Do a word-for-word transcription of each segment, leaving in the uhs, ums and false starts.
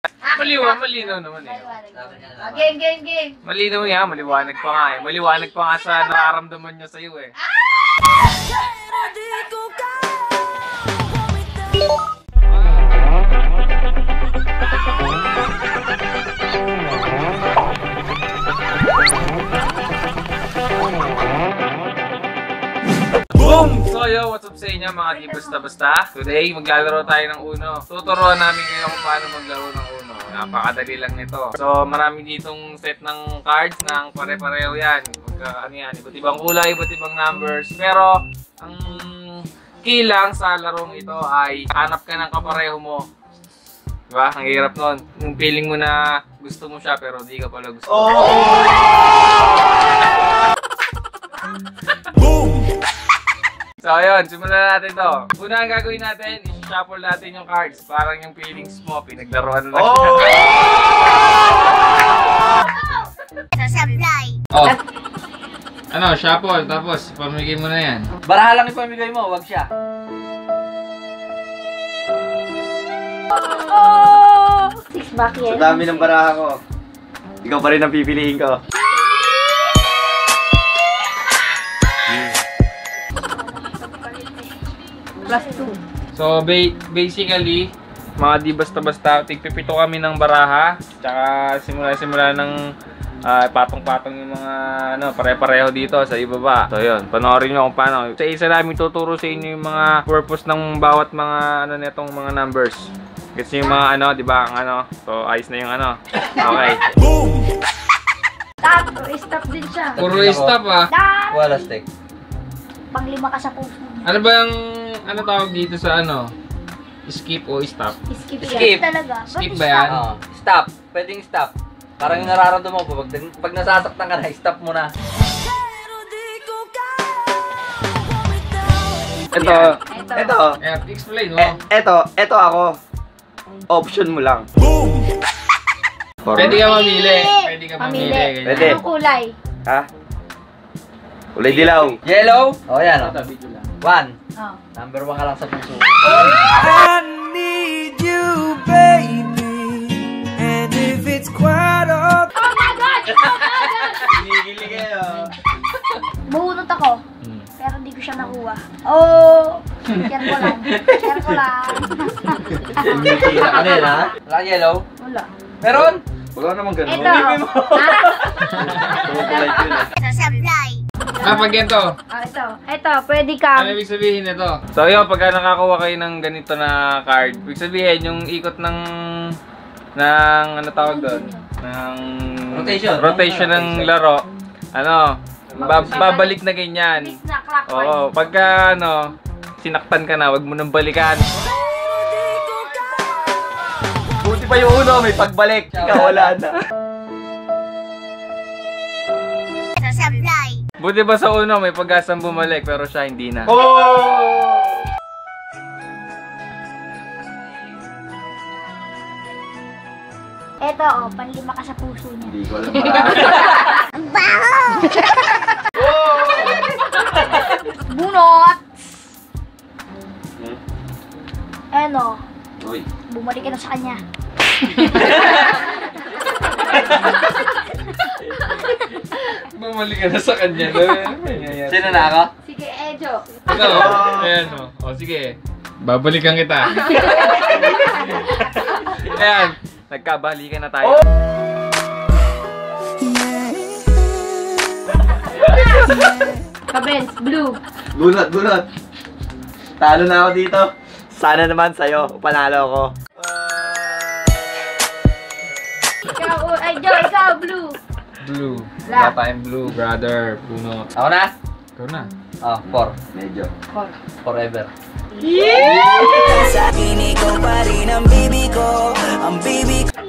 Maliwanag, malinaw naman eh. Game, game, game. Malinaw nga, maliwanag pa nga eh. Maliwanag pa nga sa nararamdaman niya sa'yo eh. Boom! So yo, what's up sa inyo mga di basta-basta? Today, maglalaro tayo ng Uno. Tuturuan namin kayo kung paano maglaro ng Uno. Napakadali lang nito. So, marami ditong set ng cards ng pare-pareho yan. Magka, ano yan, iba't ibang kulay, iba't ibang numbers. Pero, ang key lang sa larong ito ay hanap ka ng kapareho mo. Diba? Ang hirap nun. Yung feeling mo na gusto mo siya pero di ka pala gusto. Oh! Boom! So ayun, simulan natin to. Una ang gagawin natin, i-shuffle natin yung cards. Parang yung feelings mo, pinaglaruan na lang siya. Oh! Sasablay! Oh! Ano, shuffle, tapos pamigay mo na yan. Baraha lang ipamigay mo, wag siya. Oh! Six back yan. Sa dami ng baraha ko, ikaw pa rin ang pipiliin ko. Plus two. So, ba basically, mga di basta-basta, tigpipito kami ng baraha. Tsaka simula-simula ng uh, patong-patong yung mga ano, pare-pareho dito sa ibaba. So, yun. Panoorin nyo kung paano. Sa isa namin tuturo sa inyo yung mga purpose ng bawat mga ano netong mga numbers. Kasi yung mga ano, di ba? Ang ano. So, ayos na yung ano. Okay. Boom! Stop! Stop din siya. Puro stop ah. Wala stick. Panglima ka sa puso. Ano ba yung ano tawag dito sa ano? Skip o stop? Skip, Skip. yan talaga. Skip ba yan? Oh, stop. Pwedeng stop. Parang yung nararamdaman mo, pag, pag nasasaktan ka na, stop mo na. Ito, ito. Eh, explain mo. Eh, ito, ito ako. Option mo lang. Boom! Pwede ka mamili. Pwede ka mamili. Mamili. Pwede. Anong kulay? Ha? Kulay dilaw. Yellow? O, oh, yan o. One. Oh. Number one ka lang sa puso. I need you, baby. And if it's quite up. Oh my God! Oh my God! Hinigili kayo. Buhunot ako. Pero hindi ko siya nakuha. Oh! Share ko lang. Share ko lang. Tira ka din, ha? Wala kang yellow? Wala. Meron? Wala naman ganun. Ito. Ha? Ah, pag ito. Ah, ito. Ito, pwede ka. Ano ibig sabihin ito? So yun, pagka nakakuha kayo ng ganito na card, ibig sabihin yung ikot ng ng ano tawag doon? Ng Rotation. rotation ng laro. Ano, ba- babalik na ganyan. Miss na clockwise. Oo, pagka ano, sinaktan ka na, wag mo nang balikan. Buti pa yung uno, may pagbalik. Ikaw wala na. Buti ba sa uno, may pag-asang bumalik, pero siya hindi na. Oh! Ito, oh, panlima ka sa puso niya. Hindi ko alam marami. Ang baho! Bunot! Hmm? Ano, Uy. bumalik ka na sa kanya. Bumalik ka na sa kanya. Sino na ako? Sige, Ejo. Ito, ayan o. O, sige. Babalikan kita. Ayan. Nagkabalikan na tayo. Kabens, blue. Bunot, bunot. Talo na ako dito. Sana naman sa'yo, panalo ako. Ikaw, oh, Ejo, ikaw, blue. Blue. La. Wala tayong blue, brother. Puno. Ako na? Ikaw na. Oh, four. Medyo. Four. Forever. Sa akin ikaw pa rin ang baby ko. Ang baby ko.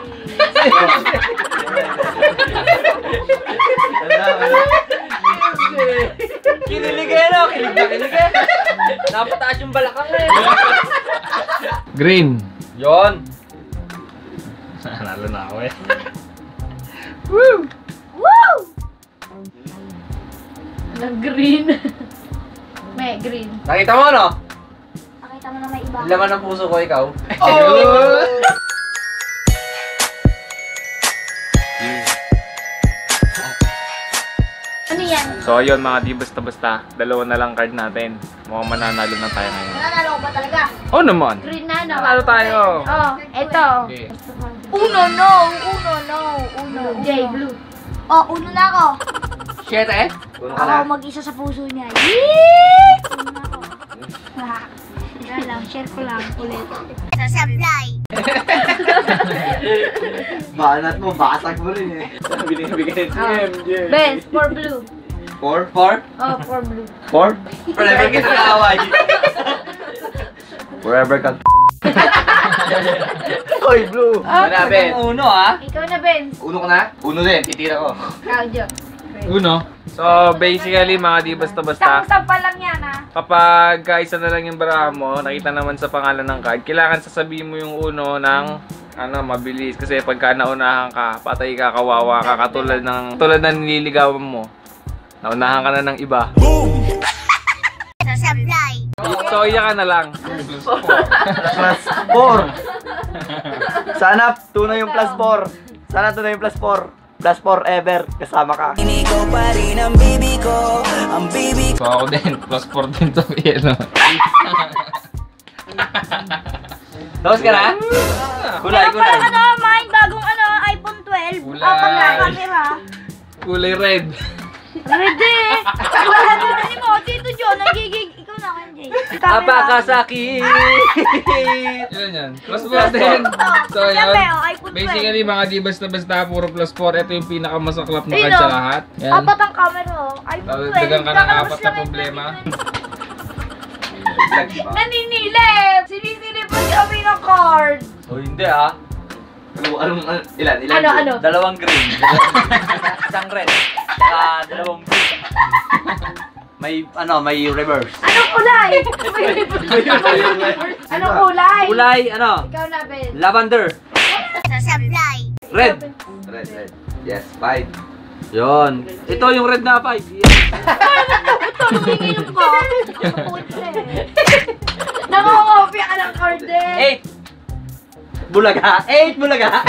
Kinilig eh, no? Kilig na kilig eh. Napataas yung balakang eh. Green. Yon. Nanalo na ako eh. Woo! Woo! Anong green? May green. Nakita mo, no? Nakita mo na may iba. Laman ng puso ko, ikaw. Oh! So ayun mga di basta-basta, dalawa na lang card natin. Mukhang mananalo na tayo ngayon. Nanalo ko ba talaga? Oh naman! Green na na. Nanalo tayo! Oh, eto. Okay. Uno, no. Uno, no. Uno. J, blue. Oh, uno na ako. Shit eh. Uno ka na. Ako mag-isa sa puso niya. Yee! Uno na ako. Ah, Yan lang, share ko lang ulit. Sasablay. Banat mo, basag mo rin eh. Binibigay si M J. Benz, for blue. Four? Four? Oh, for blue. Four? Forever kita kaaway. Forever ka. Hoy, blue! Ah, Wala, Ben. Uno ah. Ikaw na, Benz. Uno ka na? Uno din, titira ko. Claudio. Uno. So basically mga di basta-basta, Sampa lang yan, ha? kapag kaisa na lang yung baraha mo, nakita naman sa pangalan ng card, kailangan sasabihin mo yung uno ng ano, mabilis. Kasi pagka naunahan ka, patay ka, kawawa ka, katulad ng, tulad ng nililigawan mo. Naunahan ka na ng iba. So, iya ka na lang. Plus four. Sana two na yung plus four. Sana two na yung plus four. Plus forever. Kasama ka. Ikaw pa rin ang baby ko, ang baby So, ako din. Plus four din to. Yan, no? Tapos ka na? Kulay, Meron kulay. palang ano, mine, bagong ano, iPhone twelve. Kulay. Ah, pag naka-camera. Kulay red. Ready? Wala mo rin mo. Tito John, nagigig. Ikaw na, Kanjay. Apakasakit. Ilan yan? Plus four din. So, yun. Sabi, oh, iPhone twelve. Basically, mga di basta-basta, puro plus four. Ito yung pinakamasaklap na card Ayun, sa oh. lahat. Yan. Apat ang camera, oh. iPhone twelve. Dagan ka ng Kakalabas apat na lang yung problema. Naninilip! Sinisilip mo kami ng card. O hindi ah. Ano, anong, ano, ilan, ilan? Ano, ano? Dalawang green. Isang red. Saka dalawang blue. May ano, may reverse. Anong kulay? Anong kulay? Kulay ano? Ikaw na, Ben. Lavender. Red. Red, red. Yes, five. Yon. Ito yung red na five. Ito, lumingilip ko. Nakakopya ka ng card eh. Eight. Bulaga. Eight bulaga.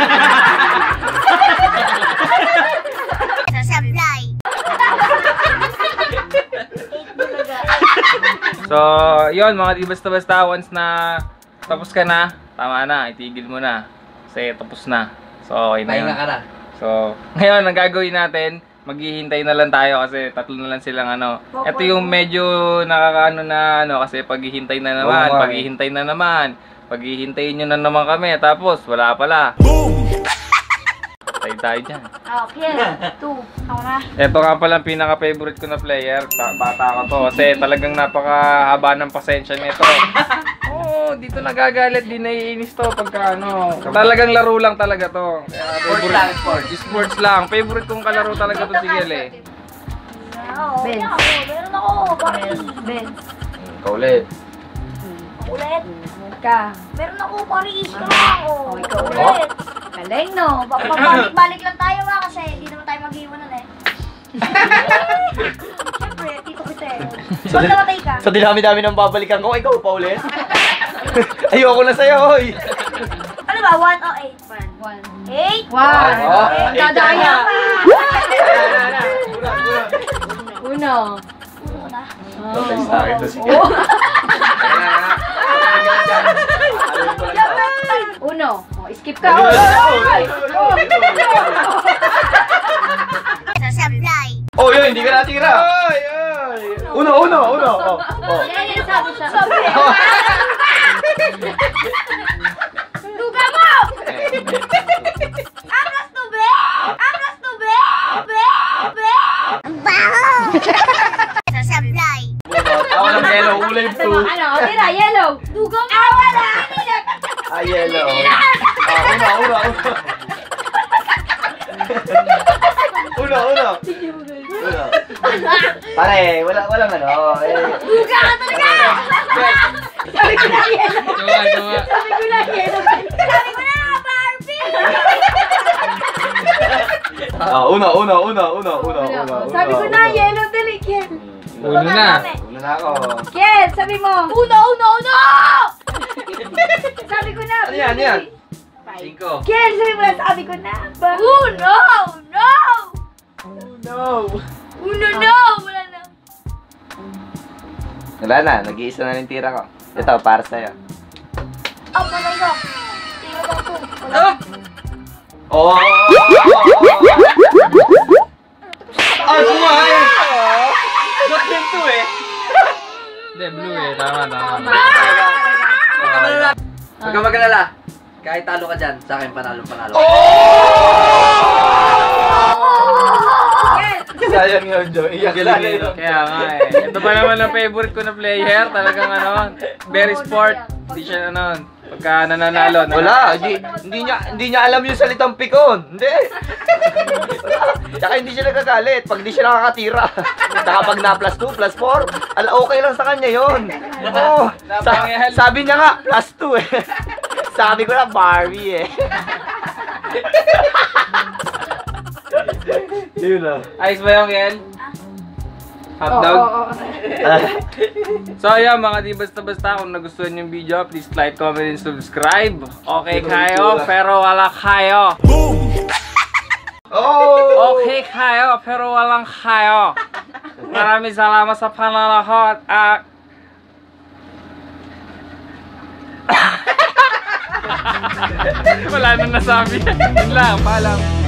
So, yun mga di basta-basta, once na tapos ka na, tama na, itigil mo na. Kasi tapos na. So, okay na yun. Pahinga ka na. So, ngayon, ang gagawin natin, maghihintay na lang tayo kasi tatlo na lang silang ano. Ito yung medyo nakakaano na ano, kasi paghihintay na naman, Oo nga eh. paghihintay na naman. Paghihintayin nyo na naman kami, tapos wala pala. Tayo tayo dyan. Okay, two. Ako na. Ito nga pala ang pinaka-favorite ko na player. Ta bata ko to kasi talagang napakahaba ng pasensya nito. Oo, dito nagagalit, di naiinis to pagka ano. Talagang laro lang talaga to. Kaya Sports lang, sports. Sports lang. Favorite kong kalaro talaga to si Gel eh. Oo, Ben. ako. Meron ako. Paris. Ben. Ikaw ulit. Ulit. Ka. Meron ako Paris. Ikaw ako. Oh, ikaw Ulit. Galing, no? Pa- Pabalik-balik lang tayo ha kasi hindi naman tayo mag-iwanan eh. Siyempre, tito kita eh. Huwag namatay ka. Sa dinami-dami ng babalikan ko, ikaw pa ulit. Ayoko na sa'yo, hoy. Ano ba? one o eight? One. One. eight? One. Oh, eight. Dadaya pa. Uno. Uno na. Tatay sa akin to si Oh. Uno. Oh, skip ka. Oh, oh, Oh, yun, hindi ka natira. Uno, uno, uno. Oh, oh. Yan yung sabi siya. Sabi. Duga mo! Angkas to be! Angkas to be! Be! Be! Ang baho! Sasablay. Ako ng yellow, ulay blue. Ano? Tira, yellow. Duga mo! Ah, wala! Nilip! Ah, yellow. Ah, uno, uno, uno. Uno, uno. Uno. Pare, wala, walang ano. Eh. Duga ka talaga! Sabi ko na yellow. Tuwa, tuwa. Sabi ko na yellow. Sabi ko na, Barbie! Ah, uno, uno, uno, uno, uno, uno. Sabi ko na yellow dali, Ken. Uno na. Uno na ako. Ken, sabi mo. Uno, uno, uno! Sabi ko na. Ano yan, ano yan? Cinco. Ken, sabi mo na, sabi ko na. Ba- Uno! No! No. Uno no! Wala na. Wala na, nag-iisa na yung tira ko. Ito, para sa'yo. Ah, wala na. Tira lang to. Wala. Oh! Ah, sumaya! Ba't yun to eh? Hindi, blue eh. Tama, tama. Huwag ka malala. Huwag ka magalala. Kahit talo ka dyan, sa akin panalo panalo. Sayang yun, Joe. Iyak na yun. Kaya nga eh. Ito pa naman ang favorite ko na player. Talagang ano, very sport. Hindi siya ano, pagka nananalo. Wala, hindi, hindi niya hindi niya alam yung salitang pikon. Hindi. Wala. Tsaka hindi siya nagagalit pag hindi siya nakakatira. Tsaka pag na plus two, plus four, ala okay lang sa kanya yun. Oo. Sa, sabi niya nga, plus two eh. Sabi ko na, Barbie eh. Yun na. Ayos ba yung Kel? Hotdog? So ayan mga di basta-basta, kung nagustuhan yung video, please like, comment, and subscribe. Okay kayo, pero wala kayo. Oh! Okay kayo, pero walang kayo. Maraming salamat sa panonood at wala na nasabi. Yun lang, paalam.